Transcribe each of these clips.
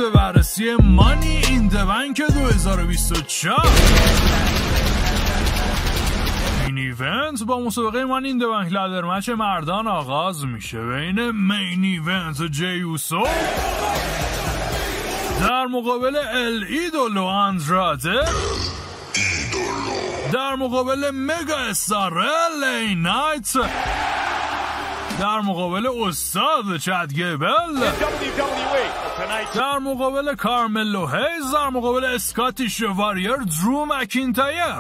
به بررسی مانی این د بنک 2024. این ایونت با مسابقه مانی این د بنک لدر مچ مردان آغاز میشه بین مین ایونت جی اوسو در مقابل ال ایدولو اندراده در مقابل مگا استار لی نایت در مقابل استاد چد گیبل در مقابل کارملو هیز در مقابل اسکاتیش واریر درو مکینتایر.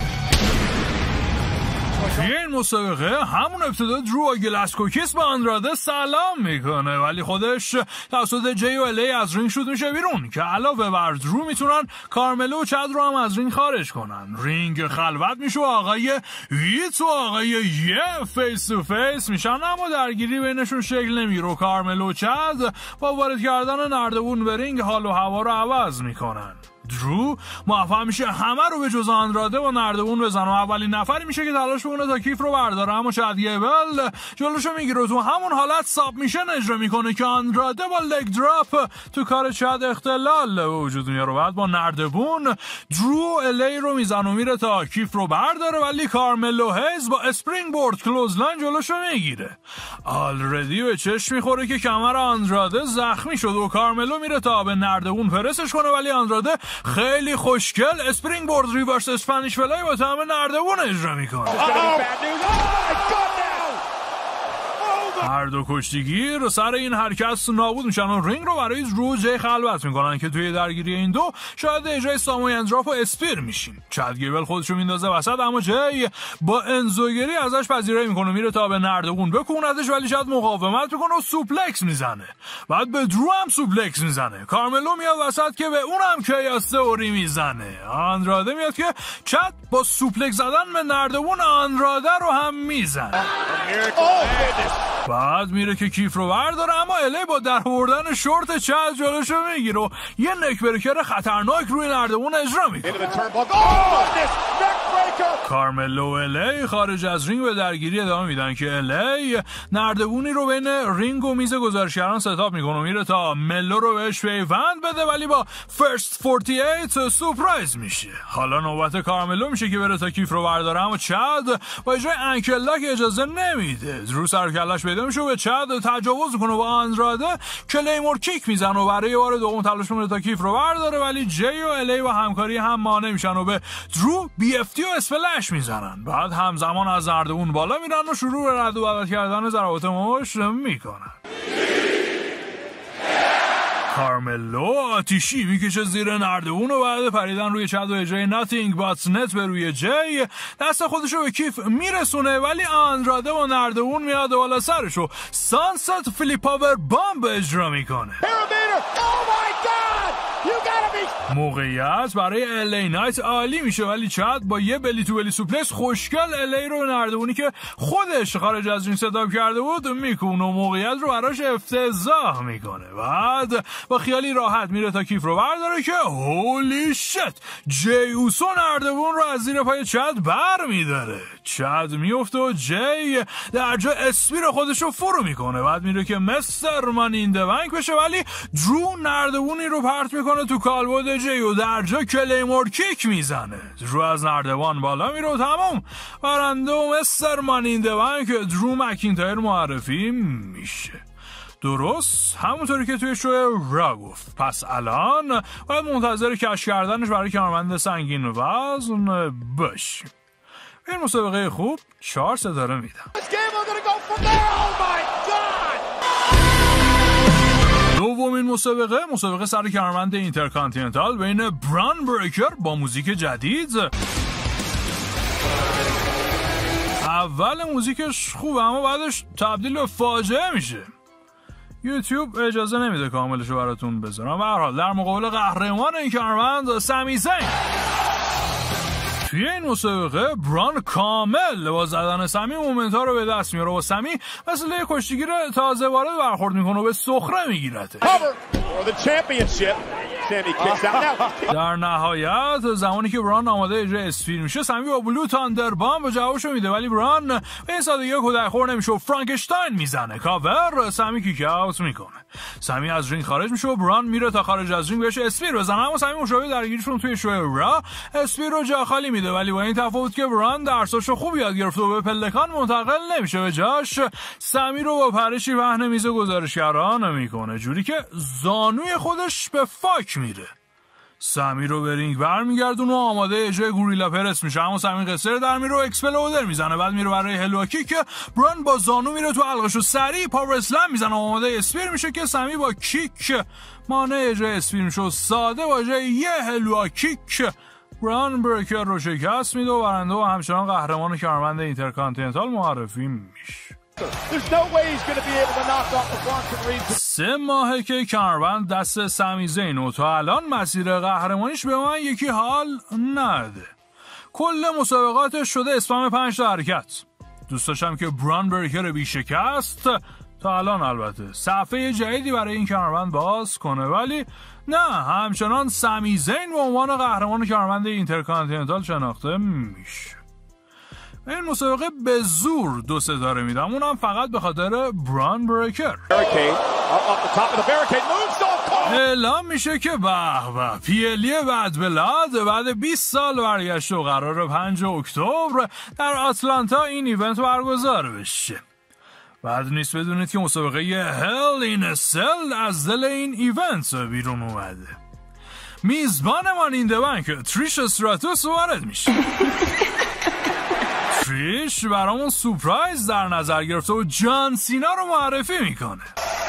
این مسابقه همون ابتدا درو و گلاسکوکیس به آندراده سلام میکنه ولی خودش توسط جی و الی از رینگ شوت میشه بیرون که علاوه بر درو میتونن کارملو و چد رو هم از رینگ خارج کنن. رینگ خلوت میشه و آقای هیت و آقای یه فیس تو فیس میشن اما درگیری بینشون شکل نمیگیره و کارملو و چد با وارد کردن نردبون به رینگ حال و هوا رو عوض میکنن. درو موفق میشه همه رو به جز آندراده با نردبون بزنه و اولین نفری میشه که تلاش بکنه تا کیف رو برداره اما چد گیبل جلوشو میگیره و تو همون حالت ساب میشن اجرا میکنه که آندراده با لگ دراپ تو کار چد اختلال به وجود میاره. بعد با نردبون درو الی رو میزنه و میره تا کیف رو برداره ولی کارملو هیز با اسپرینگ بورد کلوزلاین جلوشو میگیره. آلردی به چشم میخوره که کمر آندراده زخمی شده و کارملو میره تا به نردبون پرسش کنه ولی آندراده خیلی خوشگل اسپرینگ بورد ریورس اسپانیش فلای با تمام نردبون اجرا میکنه. هر دو کشتیگیر سر این حرکت نابود میشن و رینگ رو برای درو جی خلوت میکنن که توی درگیری این دو شاید اجرای ساموی اندراپ و اسپیر میشیم. چد گیبل خودشو میندازه وسط اما جی با انزوگری ازش پذیرایی میکنه میره تا به نردبون بکوندش ولی شاید مقاومت میکنه و سوپلکس میزنه. بعد به درو هم سوپلکس میزنه. کارملو میاد وسط که به اونم کیاس تئوری میزنه. آندراده میاد که چد با سوپلکس زدن به نردبون آندراده رو هم میزنه. بعد میره که کیف رو برداره اما الی با در آوردن شورت چد جلوشو میگیره و یه نک بریکر خطرناک روی نردبون اجرا میکنه. کارملو و الی خارج از رینگ به درگیری ادامه میدن که الی نردبونی رو بین رینگ و میز گزارشگران ستاپ میکنه و میره تا ملو رو بهش پیوند بده ولی با فرست 48 سورپرایز میشه. حالا نوبت کارملو میشه که بره تا کیف رو برداره اما چد با اجرای انکل لاک اجازه نمیده. درو سرکلش پیدا میشه و به چد تجاوز کنه با آندراده کلیمور کیک میزنه و برای بار دوم تلاش میکنه تا کیف رو برداره ولی جی و الی با همکاری هم مانع میشن و به درو بی اف تی و اسفلش میزنن. بعد همزمان از نردبون بالا میرن و شروع به رد و بدل کردن ضربات مشت میکنن. کارملو آتیشی میکشه زیر نردبون و بعد پریدن روی چد و اجرای ناتینگ باتس نت به روی جی دست خودشو به کیف میرسونه ولی آندراده با نردبون میاد بالا سرش و سانست فلیپ پاور بامب اجرا میکنه. موقعیت برای الی نایت عالی میشه ولی چد با یه بلی تو بلی سوپلکس خوشگل الی رو نردبونی که خودش خارج از رینگ ستاپ کرده بود میکنه و موقعیت رو براش افتضاح میکنه. بعد با خیالی راحت میره تا کیف رو برداره که هولی شت جی اوسو نردبون رو از زیر پای چد بر میداره. چد میفته و جی در جا اسپیر خودش رو فرو میکنه. بعد میره که مستر مانی این د بنک بشه ولی درو نردبونی رو پرت میکنه تو کالبد جی و در جا کلیمور کیک میزنه. درو از نردبان بالا میره و تمام برنده و مستر مانی این د بنک درو مکینتایر معرفی میشه. درست همونطوری که توی شو را گفت. پس الان باید منتظر کشف کردنش برای کارمند سنگین وزن باشیم. این مسابقه خوب 4 ستاره میدم. دومین مسابقه سر کارمند اینترکانتیننتال بین بران بریکر با موزیک جدید. اول موزیکش خوبه اما بعدش تبدیل به فاجعه میشه. یوتیوب اجازه نمیده کاملشو براتون بذارم. به هر حال در مقابل قهرمان این کارمند سمی زین. توی این مسابقه بران کامل با زدن سمی مومنت ها رو به دست میاره و سمی مثل یه کشتیگیر تازه وارد برخورد میکنه و به سخره میگیرته. در نهایت زمانی که بران آماده اجرای اسفیر میشه، سمی با بلو تاندر بام جوابشو میده، ولی بران به این سادگی کودک خور نمیشه و فرانکشتاین میزنه. کاور، سمی کیک اوت میکنه. سمی از رینگ خارج میشه و بران میره تا خارج از رینگ بهش اسپیر بزنه، اما سمی مشابه درگیریشون توی شو را اسپیر رو جا خالی میده، ولی با این تفاوت که بران درساشو خوب یاد گرفته و به پلکان منتقل نمیشه، به جاش سمی رو با پرشی پهن میز گزارشگران میکنه، جوری که زانوی خودش به فاک میره. سمی رو به رینگ برمیگردونه و آماده اجرای گوریلا پرس میشه، اما سمی قصر در میره و اکسپلودر میزنه، بعد میره برای هلواکی که بران با زانو میره تو حلقش و سریع پاور اسلم میزنه و آماده اسپیر میشه که سمی با کیک مانع اجرای اسپیر میشه و ساده با جای یه هلواکیک بران برکر رو شکست میده و برنده و همچنان قهرمان کارمند اینترکانتیننتال معرفی میشه. 3 ماهه که کمربند دست سمی زین و تا الان مسیر قهرمانیش به من یکی حال نده. کل مسابقاتش شده اسپم 5 تا حرکت. دوست داشتم که بران برکر بی شکست تا الان البته صفحه جدیدی برای این کمربند باز کنه، ولی نه، همچنان سمی زین به عنوان قهرمان کمربند اینترکانتیننتال شناخته میشه. این مسابقه به زور 2 ستاره میدم، اونم فقط به خاطر بران برکر. اعلام میشه که به پیلی بدبلاد بعد 20 سال برگشت و قرار 5 اکتبر در آتلانتا این ایونت برگزار بشه. بعد نیست بدونید که مسابقه هل این سل از دل این ایونت بیرون اومده. میزبانمان این دبن که تریش استراتوس وارد میشه. تریش برامون سورپرایز در نظر گرفته و جان سینا رو معرفی میکنه.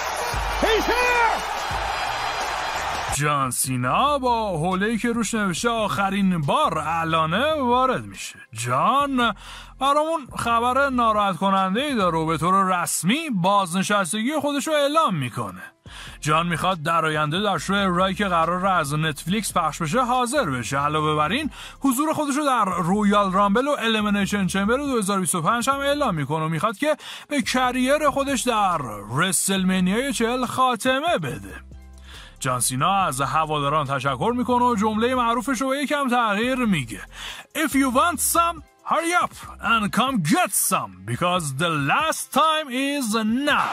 جان سینا با حوله‌ای که روش نوشته آخرین بار اعلانه وارد میشه. جان برامون خبر ناراحت کننده‌ای داره و به طور رسمی بازنشستگی خودش رو اعلام میکنه. جان میخواد در آینده در شو رای که قرار از نتفلیکس پخش بشه حاضر بشه. علاوه بر این حضور خودش رو در رویال رامبل و الیمینیشن چمبر 2025 هم اعلام میکنه و میخواد که به کریر خودش در رسلمنیای 40 خاتمه بده. جان سینا از هواداران تشکر میکنه و جمله معروفش رو یکم تغییر میگه. If you want some, hurry up and come get some because the last time is now.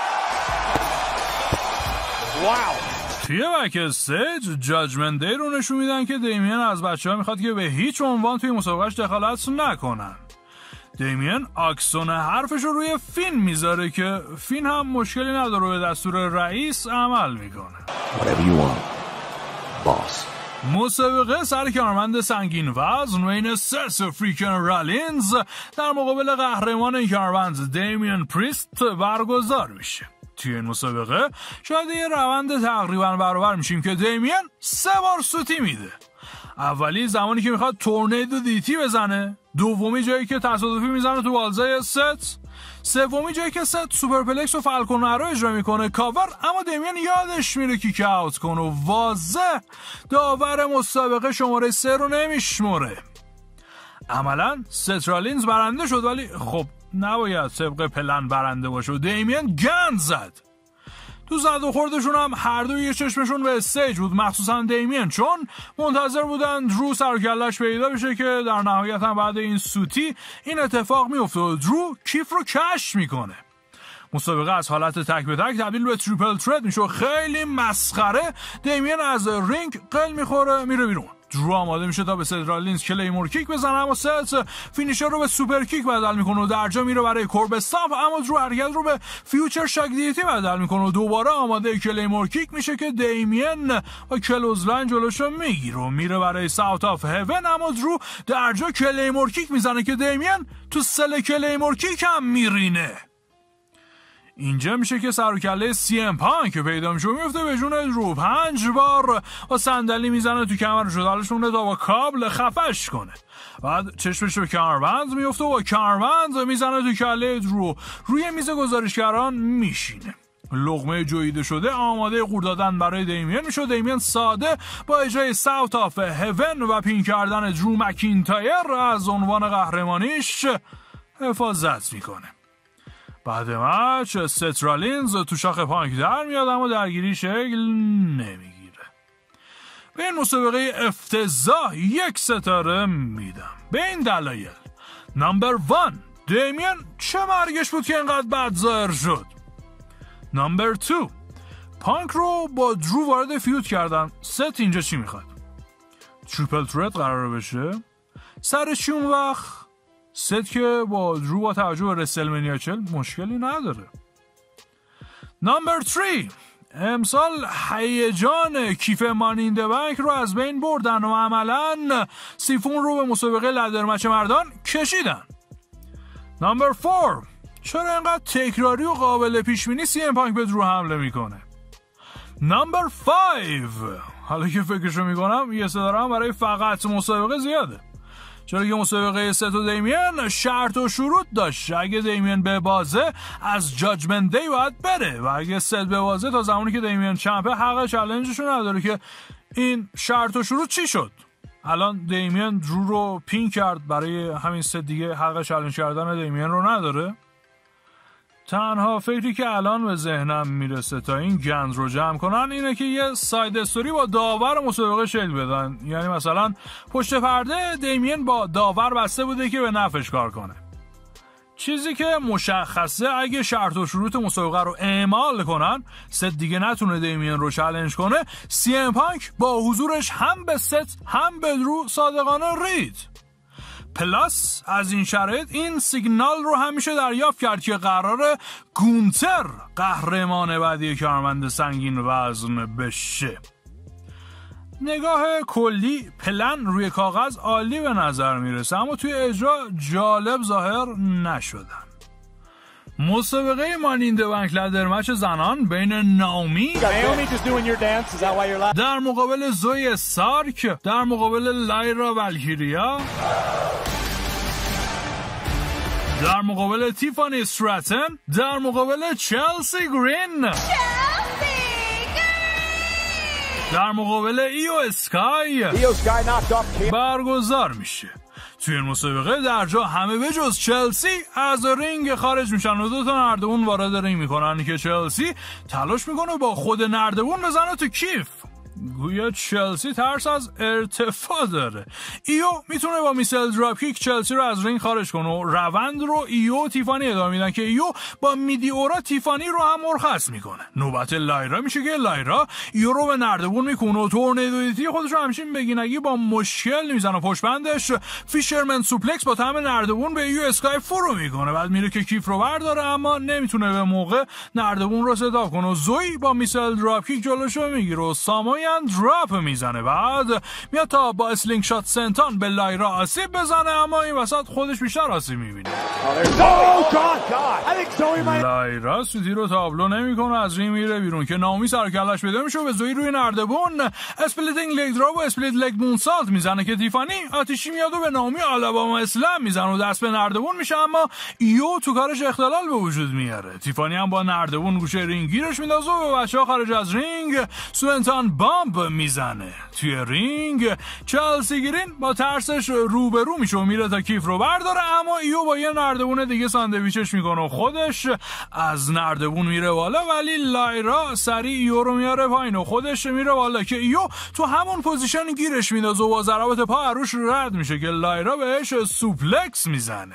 Wow. توی بک استیج جاجمنت دی رو نشون میدن که دیمین از بچه‌ها میخواد که به هیچ عنوان توی مسابقهش دخالت نکنن. دیمین آکسون حرفش رو روی فین میذاره که فین هم مشکلی نداره به دستور رئیس عمل میکنه. مسابقه سر کارمند سنگین وزن بین سس فریکن رالینز در مقابل قهرمان این کارمند دیمین پریست برگزار میشه. توی این مسابقه شاید یه روند تقریبا برابر میشیم که دیمین 3 بار سوتی میده. اولی زمانی که میخواد تورنیدو دیتی بزنه، دومی جایی که تصادفی میزنه تو بالزای ست، سومی جایی که ست سوپرپلکس و فالکون رو اجرا میکنه کاور، اما دیمین یادش میره کیک اوت کنه و واضح داور مسابقه شماره 3 رو نمیشمره. عملا ست رالینز برنده شد، ولی خب نباید طبق پلن برنده باشه و دیمین گند زد. تو زد و خوردشون هم هر دوی چشمشون به استیج بود، مخصوصا دیمین، چون منتظر بودن درو سرکلش پیدا بشه که در نهایت هم بعد این سوتی این اتفاق میفته و درو کیف رو کشف میکنه. مسابقه از حالت تک به تک تبدیل به تریپل ترت میشه. خیلی مسخره. دیمین از رینگ قل میخوره میره بیرون. درو آماده میشه تا به ست رالینز کلیمور کیک بزنه، اما ست فینیشر رو به سوپر کیک بدل میکنه و درجا میره برای کورب استامپ، اما درو حرکت رو به فیوچر شاک دیتی بدل میکنه و دوباره آماده کلیمور کیک میشه که دیمین با کلوزلاین جلوشو میگیره و میره برای ساوت آف هیون، اما درو درجا کلیمور کیک میزنه که دیمین تو سل کلیمور کیک هم میرینه. اینجا میشه که سر و کله سی ام پانک پیدا میشه و میفته به جون درو. 5 بار با صندلی میزنه تو کمرش و دلشونه تا با کابل خفش کنه. بعد چشمش به کمربند میفته و با کمربند میزنه تو کله درو. روی میز گزارشگران میشینه. لقمه جویده شده آماده قور دادن برای دیمین میشه. دیمین ساده با اجرای ساوت آف هیون و پین کردن درو مکینتایر از عنوان قهرمانیش حفاظت میکنه. بعد مچ ست رالینز تو شاخ پانک در میاد، اما درگیری شکل نمیگیره. به این مسابقه افتضاح 1 ستاره میدم به این دلایل. نمبر 1 دیمین چه مرگش بود که اینقدر بد ظاهر شد. نمبر 2 پانک رو با درو وارد فیود کردن. ست اینجا چی میخواد؟ تریپل ترت قراره بشه؟ سر چی اون وقت؟ ست که با درو با توجه به رسلمنیا 40 مشکلی نداره. نمبر 3 امسال هیجان کیف مانی این د بنک رو از بین بردن و عملاً سیفون رو به مسابقه لدر مچ مردان کشیدن. نمبر 4 چرا اینقدر تکراری و قابل پیش بینی سی ام پانک به درو حمله میکنه؟ نمبر 5 حالا که فکرشو میکنم 1 ستاره هم برای فقط مسابقه زیاده، چرا که مسابقه ست و دیمین شرط و شروط داشت. اگه دیمین به بازه از جاجمنت دی باید بره و اگه ست به بازه تا زمانی که دیمین چمپه حق چالنجشو نداره. که این شرط و شروط چی شد؟ الان دیمین درو رو پین کرد، برای همین ست دیگه حق چالنج کردن دیمین رو نداره. تنها فکری که الان به ذهنم میرسه تا این گند رو جمع کنن اینه که یه ساید استوری با داور مسابقه شکل بدن. یعنی مثلا پشت پرده دیمین با داور بسته بوده که به نفعش کار کنه. چیزی که مشخصه اگه شرط و شروط مسابقه رو اعمال کنن، ست دیگه نتونه دیمین رو چالش کنه، سی ام پانک با حضورش هم به ست هم به درو صادقانه رید. پلاس از این شرایط این سیگنال رو همیشه دریافت کرد که قراره گونتر قهرمان بعدی کارمند سنگین وزن بشه. نگاه کلی پلن روی کاغذ عالی به نظر میرسه، اما توی اجرا جالب ظاهر نشدن. مسابقه مانی این د بنک لدر مچ زنان بین نامی در مقابل زوی سارک در مقابل لایرا والکیریا در مقابل تیفانی استراتن در مقابل چلسی گرین در مقابل ایو اسکای برگزار میشه. توی این مسابقه در جا همه به جز چلسی از رینگ خارج میشن و 2 تا نردبون وارد رینگ میکنن که چلسی تلاش میکنه با خود نردبون بزنه تو کیف. گویا چلسی ترس از ارتفاع داره. ایو میتونه با میسل دراپ کیک چلسی رو از رینگ خارج کنه و روند رو ایو و تیفانی ادامه میدن که ایو با میدی اورا تیفانی رو هم مرخص میکنه. نوبت لایرا میشه که لایرا ایو رو به نردبون میکنه و تورنیدویتی خودش رو همچین بگینگی با مشکل میزنه و پشت بندش فیشرمن سوپلکس با طعم نردبون به ایو اسکای فرو میکنه. بعد میره که کیف رو برداره اما نمیتونه به موقع نردبون رو ستاپ کنه و زوی با میسل دراپ کیک جلوشو میگیره و ساموی دراپ میزنه. بعد میاد تا با اسلینگ شات سنتان به لایرا آسیب بزنه، اما این وسط خودش بیشتر آسیب میبینه. لایرا سوتی رو تابلو نمیکنه، از رینگ میره بیرون که نامی سر کلش پیدا میشه و به زوی روی نردبون اسپلیتینگ لگ دراپ و اسپلیت لگ مونسالت میزنه که تیفانی آتیشی میاد و به نامی آلاباما اسلام میزنه و دست به نردبون میشه، اما ایو تو کارش اختلال به وجود میاره. تیفانی هم با نردبون گوشه رینگ گیرش میندازه و به بچه‌ها خارج از رینگ سوئنتان بامب میزنه. توی رینگ چلسی گرین با ترسش روبرو میشه و میره تا کیف رو برداره، اما ایو با یه نردبون دیگه ساندویچش میکنه و خودش از نردبون میره بالا، ولی لایرا سریع ایو رو میاره پایین و خودش میره بالا که ایو تو همون پوزیشن گیرش میندازه و با ضربات پا عروش رد میشه که لایرا بهش سوپلکس میزنه.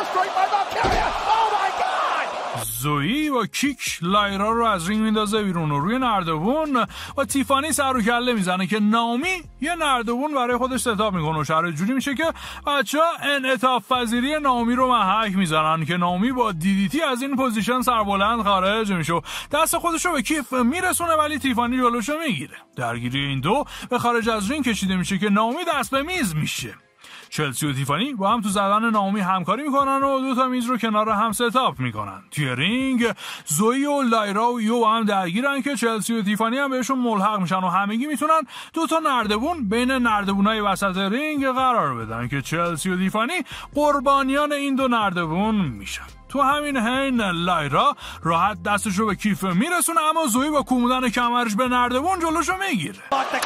زویی با کیک لایرا رو از رینگ میندازه بیرون و روی نردبون و تیفانی سر و کله میزنه که نامی یه نردبون برای خودش ستاپ میکنه و شرایط جوری میشه که بچه‌ها انعطاف پذیری نامی رو محک میزنن که نامی با دیدیتی از این پوزیشن سربلند خارج میشه و دست خودش رو به کیف میرسونه، ولی تیفانی جلوشو میگیره. درگیری این دو به خارج از رینگ کشیده میشه که نامی دست به میز میشه. چلسی و تیفانی با هم تو زدن نامی همکاری میکنن و 2 تا میز رو کنار هم ستاپ میکنن. توی رینگ زوی و لایرا و ایو با هم درگیرن که چلسی و تیفانی هم بهشون ملحق میشن و همگی میتونن 2 تا نردبون بین نردبونای وسط رینگ قرار بدن که چلسی و تیفانی قربانیان این 2 نردبون میشن. تو همین حین لایرا راحت دستش رو به کیف میرسونه، اما زوی با کومودن کمرش به نردبون جلوشو میگیره.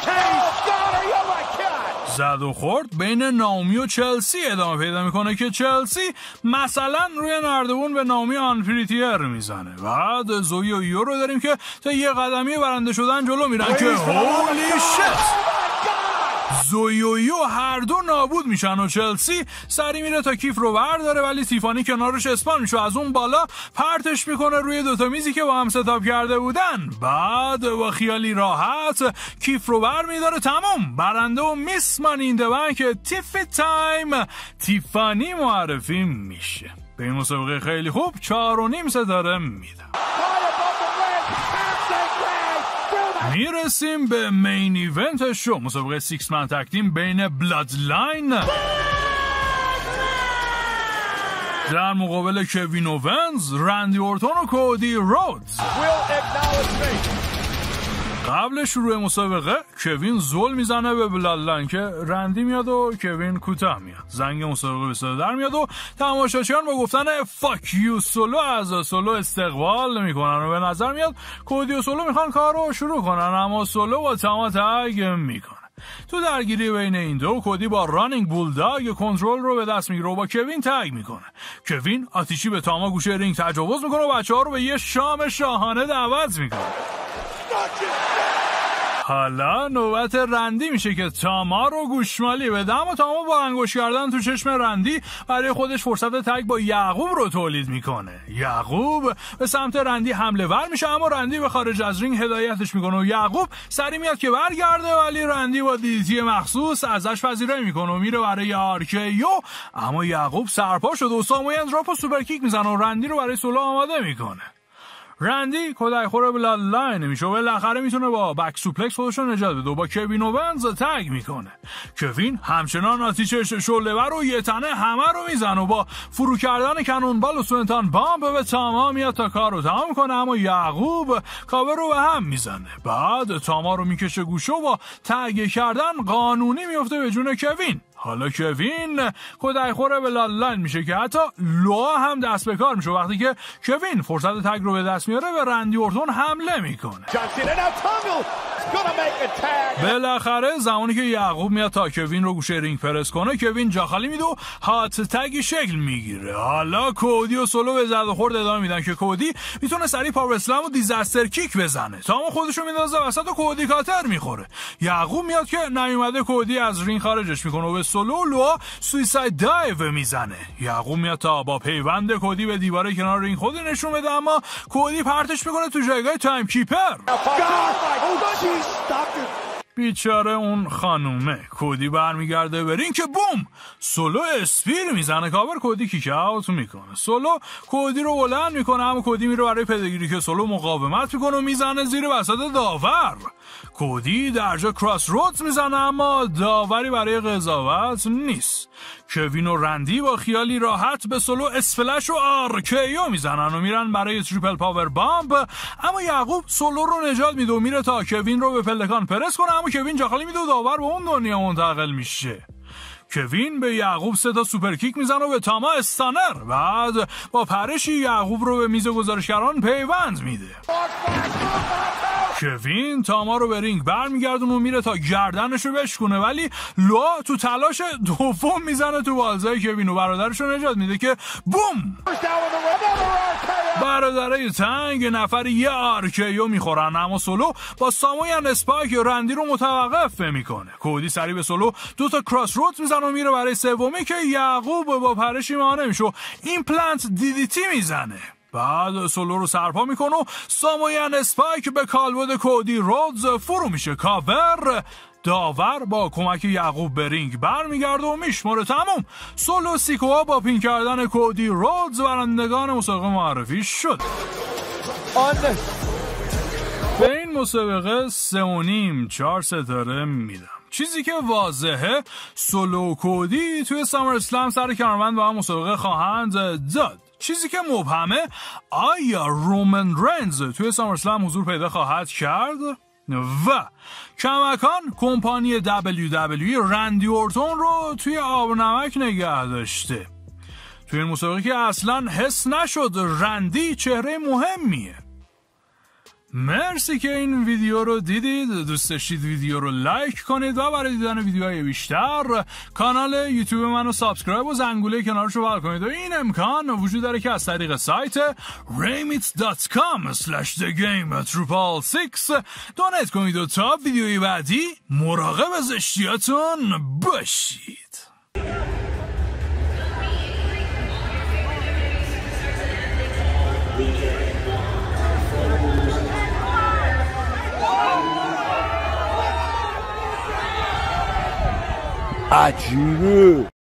زد و خورد بین نامی و چلسی ادامه پیدا میکنه که چلسی مثلا روی نردبون به نامی آنپریتیر میزنه. بعد زوی و ایو رو داریم که تا یه قدمی برنده شدن جلو میرن که هولی شت زویویو هر دو نابود میشن و چلسی سری میره تا کیف رو برداره، ولی تیفانی کنارش اسپان میشه، از اون بالا پرتش میکنه روی دوتا میزی که با هم ستاپ کرده بودن. بعد با خیالی راحت کیف رو بر میداره. تمام، برنده و میس مانی این دبن که تیفی تایم تیفانی معرفی میشه. به این مسابقه خیلی خوب 4.5 ستاره میدم. میرسیم به مین ایونت شو، مسابقه 6 من تگ تیم بین بلاد لاین در مقابل کوین اوونز، رندی اورتون و کودی رودز. قبل شروع مسابقه کوین زل میزنه به بلاد لاین که رندی میاد و کوین کوتاه میاد. زنگ مسابقه به صدا در میاد و تماشاچیان با گفتن فاک یو سولو از سولو استقبال میکنن و به نظر میاد کودی و سولو میخوان کار رو شروع کنن، اما سولو با تمام تگ میکنه. تو درگیری بین این دو کودی با رانینگ بولداگ کنترل رو به دست میگیره و با کوین تگ میکنه. کوین آتیشی به تاما گوشه رینگ تجاوز میکنه و بچه‌ها رو به یه شام شاهانه دعوت میکنه. حالا نوبت رندی میشه که تاما رو گوشمالی بده، اما تاما با انگوش کردن تو چشم رندی برای خودش فرصت تگ با یعقوب رو تولید میکنه. یعقوب به سمت رندی حمله ور میشه، اما رندی به خارج از رینگ هدایتش میکنه و یعقوب سری میاد که برگرده، ولی رندی با دیدیتی مخصوص ازش پذیرایی میکنه و میره برای آرکیو، اما یعقوب سرپا شده و ساموئل دراپ و سوپر کیک میزنه و رندی رو برای سولو آماده میکنه. رندی کدای خوره بلاد لاین میشه و بالاخره میتونه با بک سوپلکس خودش رو نجات بده و با کوین اوونز تگ میکنه. کوین همچنان آتیشش شعله‌ور رو یه تنه همه رو میزنه و با فرو کردن کنونبال و سوئنتان بامب به تاما میاد تا کار رو تمام کنه، اما یعقوب کاور رو به هم میزنه. بعد تاما رو میکشه گوشه و با تگ کردن قانونی میفته به جون کوین. حالا کوین کدای خوره به بلاد لاین میشه که حتی لوا هم دست به کار میشه وقتی که کوین فرصت تگ رو به دست میاره و رندی اورتون حمله میکنه. بالاخره زمانی که یعقوب میاد تا کوین رو گوشه رینگ پرس کنه، کوین جا خالی میده و هات تگی شکل میگیره. حالا کودی و سولو به زد و خورد ادامه میدن که کودی میتونه سری پاور اسلم و دیزاستر کیک بزنه. تاما خودشو میندازه وسط و کودی کاتر میخوره. یعقوب میاد که نیومده کودی از رینگ خارجش میکنه و به سولو لوا سویساید دایو میزنه. یعقوب میاد تا با پیوند کودی به دیواره کنار رینگ خودی نشون بده، اما کودی پرتش میکنه تو جایگاه تایم کیپر. بیچاره اون خانومه. کودی برمیگرده به رینگ که بوم سولو اسپیر میزنه، کاور کودی کیک اوت میکنه. سولو کودی رو بلند میکنه، اما کودی میره برای پدگیری که سولو مقاومت میکنه و میزنه زیر وسط داور. کودی درجا کراس رودز میزنه، اما داوری برای قضاوت نیست. کوین و رندی با خیالی راحت به سولو اسفلش و آرکیو میزنن و میرن برای تریپل پاور بامب، اما یعقوب سولو رو نجات میده و میره تا کوین رو به پلکان پرس کنه، اما کوین جاخالی میده و داور به اون دنیا منتقل میشه. کوین به یعقوب 3 تا سوپر کیک میزنه و به تاما استانر، بعد با پرشی یعقوب رو به میز گزارشگران پیوند میده. کوین تاما رو به رینگ برمیگردونه و میره تا گردنش رو بشکونه، ولی لوا تو تلاش دوم میزنه تو بالزای کوین و برادرش رو نجات میده که بوم برادرای تنگ نفر یه آرکیو میخورن، اما سولو با ساموئل اسپایک رندی رو متوقف میکنه. کودی سری به سولو 2 تا کراس رودز میزنه و میره برای سومی که یعقوب با پرشی مانع میشه و ایمپلنت دیدیتی میزنه. بعد سولو رو سرپا میکنه و ساموئل اسپایک به کالبد کودی رودز فرو میشه. کاور داور با کمک یعقوب به رینگ برمیگرده و میشماره. تموم. سولو سیکوها با پین کردن کودی رودز برندگان مسابقه معرفی شد. به این مسابقه 3.5-4 ستاره میدم. چیزی که واضحه سولو و کودی توی سامر اسلم سر کمربند با هم مسابقه خواهند داد. چیزی که مبهمه آیا رومن رینز توی سامر اسلم حضور پیدا خواهد کرد؟ و کماکان کمپانی WWE رندی اورتون رو توی آب و نمک نگه داشته. توی این مسابقه که اصلا حس نشد رندی چهره مهمیه. مرسی که این ویدیو رو دیدید. دوست داشتید ویدیو رو لایک کنید و برای دیدن ویدیوهای بیشتر کانال یوتیوب منو سابسکرایب و زنگوله کنارش رو فعال کنید. و این امکان وجود داره که از طریق سایت remit.com/thegame6 دونیت کنید و تا ویدیوی بعدی مراقب زشتیاتون باشید. عجیبه.